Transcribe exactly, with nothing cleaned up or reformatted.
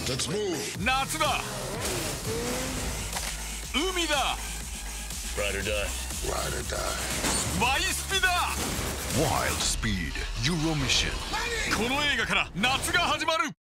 夏だ、海だ、ワイスピだ。ワイルドスピードユーロミッション。この映画から夏が始まる。